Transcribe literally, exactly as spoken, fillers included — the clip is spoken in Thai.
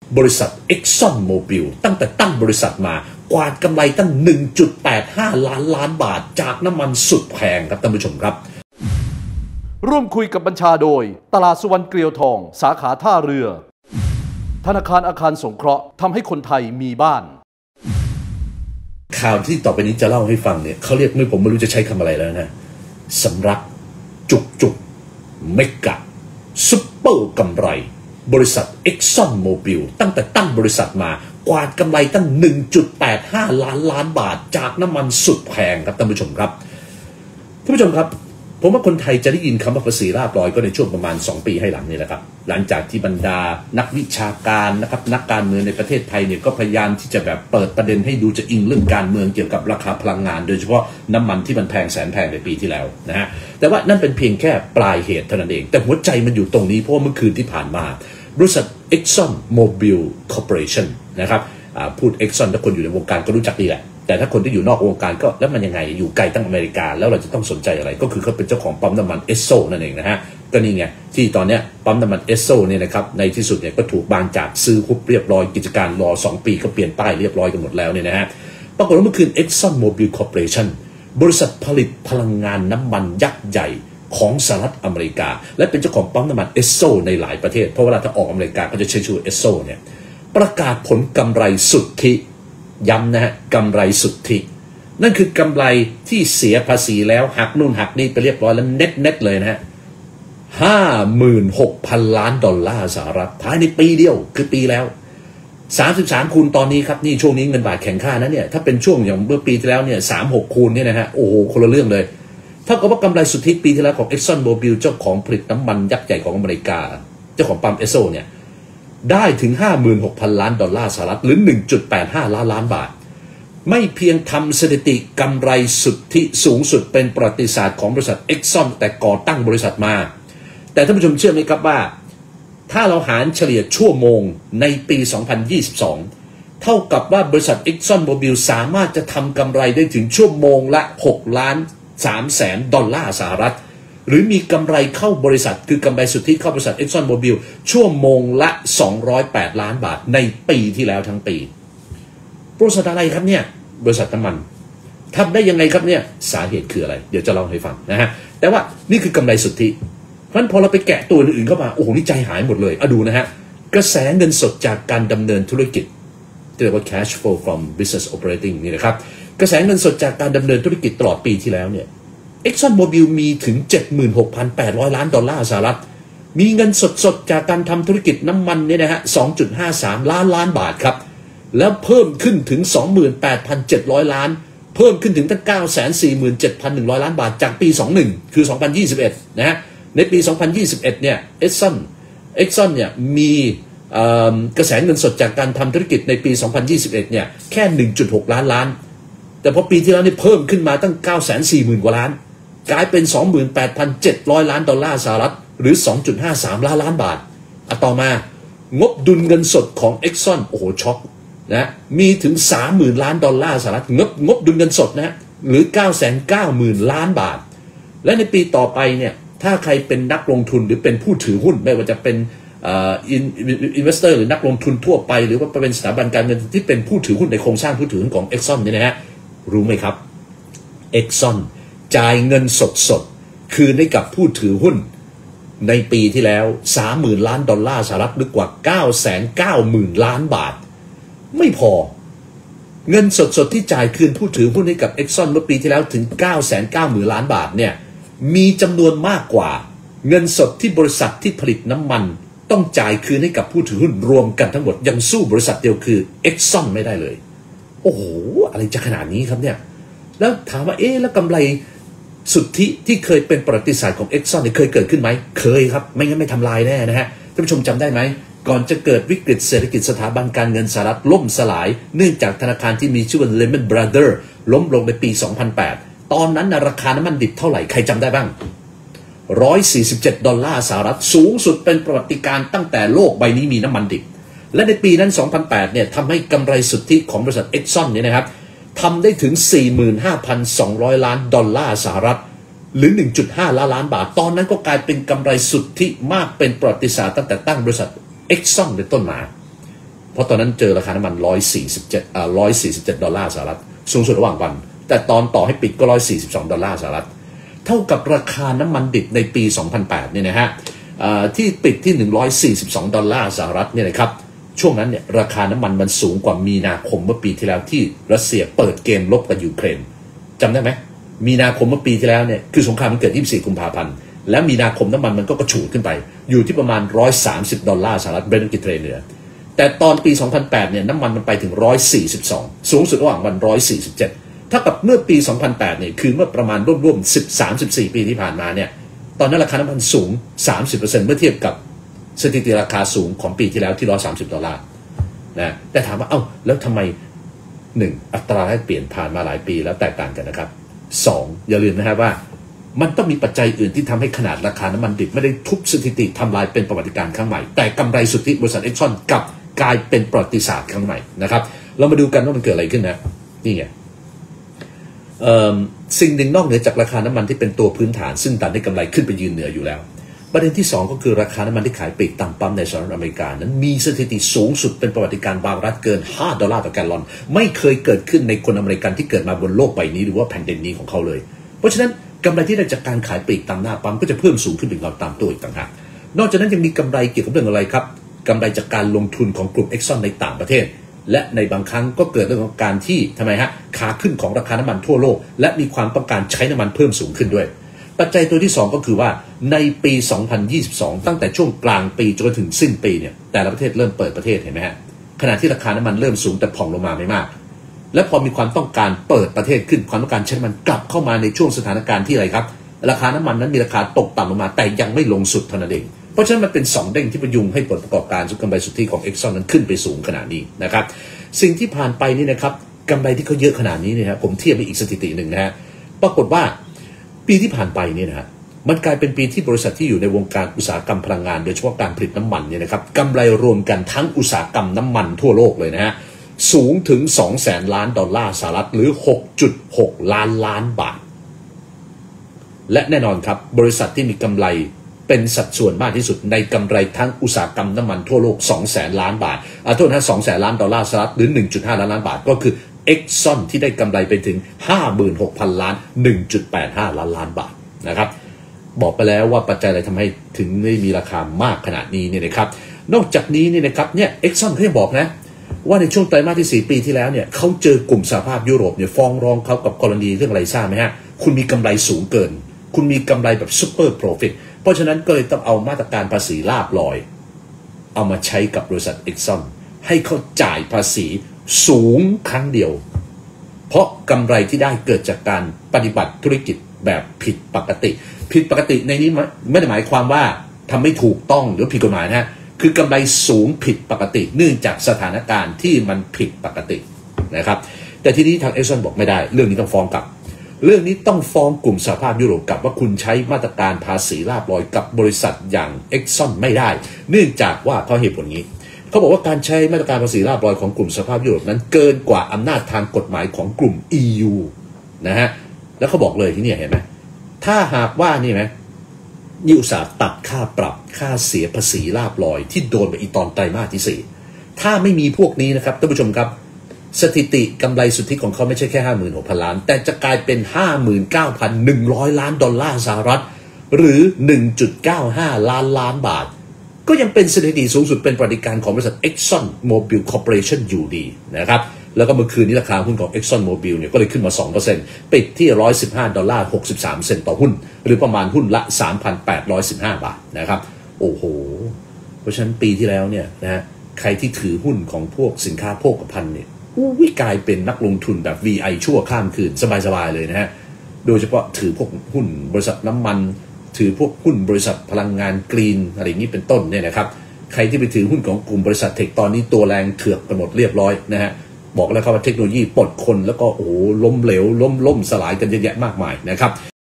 บริษัท Exxon Mobil ตั้งแต่ตั้งบริษัทมากวาดกำไรตั้ง หนึ่งจุดแปดห้า ล้านล้านบาทจากน้ำมันสุดแพงครับท่านผู้ชมครับร่วมคุยกับบัญชาโดยตลาดสุวรรณเกลียวทองสาขาท่าเรือธนาคารอาคารสงเคราะห์ทำให้คนไทยมีบ้านข่าวที่ต่อไปนี้จะเล่าให้ฟังเนี่ยเขาเรียกไม่ผมไม่รู้จะใช้คำอะไรแล้วนะสำรักจุกจุกเมกะซุปเปอร์กำไรบริษัท Exxon Mobil ตั้งแต่ตั้งบริษัทมากวาดกำไรตั้ง หนึ่งจุดแปดห้า ล้านล้านบาทจากน้ำมันสุดแพงครับท่านผู้ชมครับท่านผู้ชมครับผมว่าคนไทยจะได้ยินคำว่าภาษีราบร้อยก็ในช่วงประมาณสองปีให้หลังนี่แหละครับหลังจากที่บรรดานักวิชาการนะครับนักการเมืองในประเทศไทยเนี่ยก็พยายามที่จะแบบเปิดประเด็นให้ดูจะอิงเรื่องการเมืองเกี่ยวกับราคาพลังงานโดยเฉพาะน้ำมันที่มันแพงแสนแพงในปีที่แล้วนะฮะแต่ว่านั่นเป็นเพียงแค่ปลายเหตุเท่านั้นเองแต่หัวใจมันอยู่ตรงนี้เพราะว่าเมื่อคืนที่ผ่านมาบริษัท Exxon Mobil Corporation นะครับพูด Exxon ถ้าคนอยู่ในวงการก็รู้จักดีแหละแต่ถ้าคนที่อยู่นอกวงการก็แล้วมันยังไงอยู่ไกลตั้งอเมริกาแล้วเราจะต้องสนใจอะไรก็คือเขาเป็นเจ้าของปั๊มน้ำมันเอสโซนั่นเองนะฮะก็นี่ไงที่ตอนนี้ปั๊มน้ำมันเอสโซเนี่ยนะครับในที่สุดเนี่ยก็ถูกบางจากซื้อคุบเรียบร้อยกิจการรอสองปีก็เปลี่ยนป้ายเรียบร้อยกันหมดแล้วเนี่ยนะฮะปรากฏว่าเมื่อคืน Exxon Mobil Corporation บริษัทผลิตพลังงานน้ำมันยักษ์ใหญ่ของสหรัฐอเมริกาและเป็นเจ้าของปั๊มน้ำมันเอสโซในหลายประเทศเพราะเวลาถ้าออกอเมริกาก็จะใช้ชื่อเอสโซเนี่ยประกาศผลกำไรสุทธิย้ำนะฮะกำไรสุทธินั่นคือกำไรที่เสียภาษีแล้วหักนู่นหักนี่ไปเรียบร้อยแล้วเน็ตเน็ตเลยนะฮะห้าหมื่นหกพันล้านดอลลาร์สหรัฐภายในปีเดียวคือปีแล้วสามสิบสามคูณตอนนี้ครับนี่ช่วงนี้เงินบาทแข็งค่านะเนี่ยถ้าเป็นช่วงอย่างเมื่อปีที่แล้วเนี่ยสามหกคูณเนี่ยนะฮะโอ้โหคนละเรื่องเลยเท่ากับว่ากำไรสุทธิปีที่แล้วของ Exxon Mobil เจ้าของผลิตน้ำมันยักษ์ใหญ่ของอเมริกาเจ้าของปั๊มเอสโซเนี่ยได้ถึง ห้าหมื่นหกพันล้านดอลลาร์สหรัฐหรือ หนึ่งจุดแปดห้า ล้านล้านบาทไม่เพียงทำสถิติกำไรสุทธิสูงสุดเป็นประวัติศาสตร์ของบริษัท Exxon แต่ก่อตั้งบริษัทมาแต่ท่านผู้ชมเชื่อไหมครับว่าถ้าเราหารเฉลี่ยชั่วโมงในปี สองพันยี่สิบสอง เท่ากับว่าบริษัท Exxon Mobil สามารถจะทำกำไรได้ถึงชั่วโมงละหกล้านสามแสนดอลลาร์สหรัฐหรือมีกำไรเข้าบริษัทคือกำไรสุทธิเข้าบริษัท Exxon Mobil ชั่วโมงละสองร้อยแปดล้านบาทในปีที่แล้วทั้งปีบริษัทอะไรครับเนี่ยบริษัทน้ำมันทำได้ยังไงครับเนี่ยสาเหตุคืออะไรเดี๋ยวจะเล่าให้ฟังนะฮะแต่ว่านี่คือกำไรสุทธิเพราะฉะนั้นพอเราไปแกะตัวอื่นๆเข้ามาโอ้โหนี่ใจหายหมดเลยอะดูนะฮะกระแสเงินสดจากการดำเนินธุรกิจที่เรียกว่า cash flow from business operating นี่นะครับกระแสเงินสดจากการดำเนินธุรกิจตลอดปีที่แล้วเนี่ย Exxon Mobil มีถึง เจ็ดหมื่นหกพันแปดร้อย ล้านดอลลาร์สหรัฐมีเงินสดๆจากการทำธุรกิจน้ำมันเนี่ยนะฮะ สองจุดห้าสาม ล้านล้านบาทครับแล้วเพิ่มขึ้นถึง สองหมื่นแปดพันเจ็ดร้อย ล้านเพิ่มขึ้นถึงตั้ง เก้าแสนสี่หมื่นเจ็ดพันหนึ่งร้อย ล้านบาทจากปีสองสิบเอ็ดคือสองพันยี่สิบเอ็ดนะฮะในปีสองพันยี่สิบเอ็ดเนี่ย Exxon Exxon เนี่ยมีกระแสเงินสดจากการทำธุรกิจในปีสองพันยี่สิบเอ็ดเนี่ยแค่ หนึ่งจุดหก ล้านล้านแต่พอปีที่แล้วนี่เพิ่มขึ้นมาตั้ง เก้าแสนสี่หมื่น กว่าล้านกลายเป็น สองหมื่นแปดพันเจ็ดร้อย ล้านดอลลาร์สหรัฐหรือ สองจุดห้าสาม ล้านล้านบาทอ่ะต่อมางบดุลเงินสดของ Exxon โอ้โหช็อกนะมีถึง สามหมื่น ล้านดอลลาร์สหรัฐงบงบดุลเงินสดนะหรือ เก้าแสนเก้าหมื่น ล้านบาทและในปีต่อไปเนี่ยถ้าใครเป็นนักลงทุนหรือเป็นผู้ถือหุ้นไม่ว่าจะเป็นอินอินเวสเตอร์หรือนักลงทุนทั่วไปหรือว่าเป็นสถาบันการเงินที่เป็นผู้ถือหุ้นในโครงสร้างผู้ถือหุ้นของ Exxon เนี่ยนะฮะรู้ไหมครับ Exxon จ่ายเงินสดสดคืนให้กับผู้ถือหุ้นในปีที่แล้ว สามหมื่น ล้านดอลลาร์สหรัฐหรือกว่า เก้าแสนเก้าหมื่น ล้านบาทไม่พอเงินสดสดที่จ่ายคืนผู้ถือหุ้นให้กับ Exxon เมื่อปีที่แล้วถึง เก้าแสนเก้าหมื่น ล้านบาทเนี่ยมีจำนวนมากกว่าเงินสดที่บริษัทที่ผลิตน้ำมันต้องจ่ายคืนให้กับผู้ถือหุ้นรวมกันทั้งหมดยังสู้บริษัทเดียวคือ Exxon ไม่ได้เลยโอ้โหอะไรจะขนาดนี้ครับเนี่ยแล้วถามว่าเอ๊ะแล้วกำไรสุทธิที่เคยเป็นประวัติศาสตร์ของ Exxon เนี่ยเคยเกิดขึ้นไหมเคยครับไม่งั้นไม่ทำลายแน่นะฮะท่านผู้ชมจำได้ไหมก่อนจะเกิดวิกฤตเศรษฐกิจสถาบันการเงินสหรัฐล่มสลายเนื่องจากธนาคารที่มีชื่อว่า Lehman Brothers ล้มลงในปี สองพันแปดตอนนั้นราคาน้ำมันดิบเท่าไหร่ใครจำได้บ้างหนึ่งร้อยสี่สิบเจ็ดดอลลาร์สหรัฐสูงสุดเป็นประวัติการณ์ตั้งแต่โลกใบนี้มีน้ำมันดิบและในปีนั้น สองพันแปด เนี่ยทำให้กำไรสุทธิของบริษัท Exxon เนี่ยนะครับทำได้ถึง สี่หมื่นห้าพันสองร้อย ล้านดอลลาร์สหรัฐหรือ หนึ่งจุดห้า ล้านล้านบาทตอนนั้นก็กลายเป็นกำไรสุทธิมากเป็นประวัติศาสตร์ตั้งแต่ตั้งบริษัท Exxon เป็นต้นมาเพราะตอนนั้นเจอราคาน้ำมันหนึ่งร้อยสี่สิบเจ็ดอ่าหนึ่งร้อยสี่สิบเจ็ดดอลลาร์สหรัฐสูงสุดระหว่างวันแต่ตอนต่อให้ปิดก็หนึ่งร้อยสี่สิบสองดอลลาร์สหรัฐเท่ากับราคาน้ำมันดิบในปีสองพันแปดเนี่ยนะฮะที่ปิดที่หนึ่งร้อยสี่สิบสองดอลลาร์สหรัฐเนี่ยนะครับช่วงนั้นเนี่ยราคาน้ำมันมันสูงกว่ามีนาคมเมื่อปีที่แล้วที่รัสเซียเปิดเกมรบกับยูเครนจำได้ไหมมีนาคมเมื่อปีที่แล้วเนี่ยคือสงครามมันเกิดยี่สิบสี่กุมภาพันธ์และมีนาคมน้ำมันมันก็กระฉูดขึ้นไปอยู่ที่ประมาณหนึ่งร้อยสามสิบดอลลาร์สหรัฐเบรนท์กิเทรเนียแต่ตอนปีสองพันแปดเนี่ยน้ำมันมันไปถึงหนึ่งร้อยสี่สิบสองสูงสุดระหว่างวันหนึ่งร้อยสี่สิบเจ็ดเท่ากับเมื่อปีสองพันแปดเนี่ยคือเมื่อประมาณร่วมๆสิบสาม สิบสี่ปีที่ผ่านมาเนี่ยตอนนั้นราคาน้ำมันสูง สามสิบเปอร์เซ็นต์ เมื่อเทียบกับสถิติราคาสูงของปีที่แล้วที่หนึ่งร้อยสามสิบดอลลาร์นะแต่ถามว่าเอ้าแล้วทำไมหนึ่งอัตราแลกเปลี่ยนผ่านมาหลายปีแล้วแตกต่างกันนะครับสองอย่าลืมนะครับว่ามันต้องมีปัจจัยอื่นที่ทำให้ขนาดราคาน้ำมันดิบไม่ได้ทุบสถิติทำลายเป็นประวัติการณ์ครั้งใหม่แต่กำไรสุทธิบริษัทเอ็กซอนกลับกลายเป็นประวัติศาสตร์ครั้งใหม่นะครับเรามาดูกันว่ามันเกิดอะไรขึ้นนะนี่ไงสิ่งหนึ่งนอกเหนือจากราคาน้ำมันที่เป็นตัวพื้นฐานซึ่งดันให้กำไรขึ้นไปยืนเหนืออยู่แล้วประเด็นที่สองก็คือราคาน้ำมันที่ขายปลีกตามปั๊มในสหรัฐอเมริกานั้นมีสถิติสูงสุดเป็นประวัติการณ์บางรัฐเกินห้าดอลลาร์ต่อแกลลอนไม่เคยเกิดขึ้นในคนอเมริกันที่เกิดมาบนโลกใบนี้หรือว่าแผ่นดินนี้ของเขาเลยเพราะฉะนั้นกำไรที่ได้จากการขายปลีกตามหน้าปั๊มก็จะเพิ่มสูงขึ้นเป็นเงาตามตัวอีกต่างหากนอกจากนั้นยังมีกำไรเกี่ยวกับเรื่องอะไรครับกำไรจากการลงทุนของกลุ่ม Exxon ในต่างประเทศและในบางครั้งก็เกิดเรื่องของการที่ทำไมฮะขาขึ้นของราคาน้ำมันทั่วโลกและมีความต้องการใช้น้ำมันเพิ่มสูงขึ้นด้วยปัจจัยตัวที่สองก็คือว่าในปีสองพันยี่สิบสองตั้งแต่ช่วงกลางปีจนถึงสิ้นปีเนี่ยแต่ละประเทศเริ่มเปิดประเทศเห็นไหมฮะขณะที่ราคาน้ำมันเริ่มสูงแต่ผ่องลงมาไม่มากและพอมีความต้องการเปิดประเทศขึ้นความต้องการใช้น้ำมันกลับเข้ามาในช่วงสถานการณ์ที่อะไรครับราคาน้ำมันนั้นมีราคาตกต่ำลงมาแต่ยังไม่ลงสุดเท่านั้นเองเพราะฉะนั้นมันเป็นสองเด้งที่ประยุงให้ผลประกอบการสุทธิกำไรสุทธิของ Exxon นั้นขึ้นไปสูงขนาดนี้นะครับสิ่งที่ผ่านไปนี่นะครับกำไรที่เขาเยอะขนาดนี้เนี่ยครับผมเทียบไปอีกสถิติหนึ่งนะฮะปรากฏว่าปีที่ผ่านไปเนี่ยนะฮะมันกลายเป็นปีที่บริษัทที่อยู่ในวงการอุตสาหกรรมพลังงานโดยเฉพาะการผลิตน้ำมันเนี่ยนะครับกำไรรวมกันทั้งอุตสาหกรรมน้ำมันทั่วโลกเลยนะฮะสูงถึง สองแสนล้านดอลลาร์สหรัฐหรือ หกจุดหกล้านล้านบาทและแน่นอนครับบริษัทที่มีกำไรเป็นสัดส่วนมากที่สุดในกำไรทั้งอุตสาหกรรมน้ำมันทั่วโลก สองแสนล้านบาทอ่าโทษนะสองแสนล้านดอลลาร์สหรัฐหรือ หนึ่งจุดห้าล้านล้านบาทก็คือ Exxon ที่ได้กำไรไปถึง ห้าหมื่นหกพันล้าน หนึ่งจุดแปดห้าล้านล้านบาทนะครับบอกไปแล้วว่าปัจจัยอะไรทำให้ถึงได้มีราคามากขนาดนี้เนี่ยนะครับนอกจากนี้เนี่ยนะครับเนี่ย Exxon เขายังบอกนะว่าในช่วงไตรมาสที่สี่ปีที่แล้วเนี่ยเขาเจอกลุ่มสหภาพยุโรปเนี่ยฟ้องร้องเขากับกรณีเรื่องอะไรทราบไหมฮะคุณมีกำไรสูงเกินคุณมีกำไรแบบซูเปอร์โปรฟิตเพราะฉะนั้นก็เลยต้องเอามาตรการภาษีลาภลอยเอามาใช้กับบริษัท Exxon ให้เขาจ่ายภาษีสูงครั้งเดียวเพราะกำไรที่ได้เกิดจากการปฏิบัติธุรกิจแบบผิดปกติผิดปกติในนี้ไม่ได้หมายความว่าทำไม่ถูกต้องหรือผิดกฎหมายนะฮะคือกำไรสูงผิดปกติเนื่องจากสถานการณ์ที่มันผิดปกตินะครับแต่ทีนี้ทาง Exxon บอกไม่ได้เรื่องนี้ต้องฟ้องกลับเรื่องนี้ต้องฟ้องกลุ่มสหภาพยุโรปกับว่าคุณใช้มาตรการภาษีลาภลอยกับบริษัทอย่าง Exxon ไม่ได้เนื่องจากว่าเขาเหตุผลนี้เขาบอกว่าการใช้มาตรการภาษีลาภลอยของกลุ่มสหภาพยุโรปนั้นเกินกว่าอำนาจทางกฎหมายของกลุ่ม อี ยู นะฮะแล้วเขาบอกเลยที่นี่เห็นไหมถ้าหากว่านี่ไหมนี่อุตสาห์ตัดค่าปรับค่าเสียภาษีลาภลอยที่โดนไปอีตอนไตรมาสที่สี่ถ้าไม่มีพวกนี้นะครับท่านผู้ชมครับสถิติกำไรสุทธิของเขาไม่ใช่แค่ ห้าหมื่นหกพันล้านแต่จะกลายเป็น ห้าหมื่นเก้าพันหนึ่งร้อย ล้านดอลลาร์สหรัฐหรือ หนึ่งจุดเก้าห้า ล้านล้านบาทก็ยังเป็นสถิติสูงสุดเป็นประวัติการของบริษัท Exxon Mobil Corporation อยู่ดีนะครับแล้วก็เมื่อคืนนี้ราคาหุ้นของ Exxon Mobil เนี่ยก็เลยขึ้นมา สองเปอร์เซ็นต์ ปิดที่หนึ่งร้อยสิบห้าดอลลาร์หกสิบสามเซนต์ต่อหุ้นหรือประมาณหุ้นละ สามพันแปดร้อยสิบห้า บาทนะครับโอ้โหเพราะฉะนั้นปีที่แล้วเนี่ยนะฮะใครที่ถือหุ้นของพวกสินค้าโภคภัณฑ์เนี่ยวิกลายเป็นนักลงทุนแบบ วี ไอ ชั่วข้ามคืนสบายๆเลยนะฮะโดยเฉพาะถือพวกหุ้นบริษัทน้ำมันถือพวกหุ้นบริษัทพลังงานกรีนอะไรอย่างนี้เป็นต้นเนี่ยนะครับใครที่ไปถือหุ้นของกลุ่มบริษัทเทคตอนนี้ตัวแรงเถือกกันหมดเรียบร้อยนะฮะบอกแล้วครับว่าเทคโนโลยีปลดคนแล้วก็โอ้โหล้มเหลวล้มล่มสลายกันเยอะแยะมากมายนะครับ